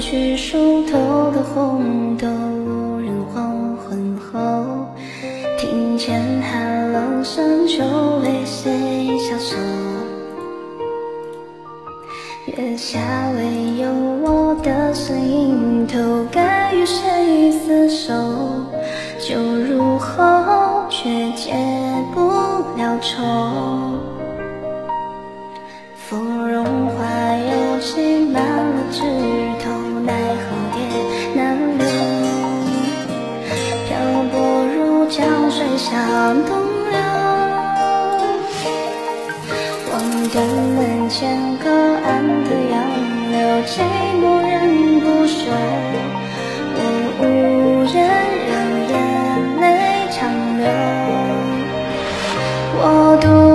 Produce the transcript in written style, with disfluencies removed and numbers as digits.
去梳头的红豆，无人黄昏后，听见寒冷深秋为谁消瘦。月下唯有我的身影，投该与谁厮守？酒入喉，却解不了愁。芙蓉花又挤满了枝头，奈何也难留。漂泊如江水向东流，望断门前隔岸的杨柳，寂寞人不休。我无言，任眼泪长流。我独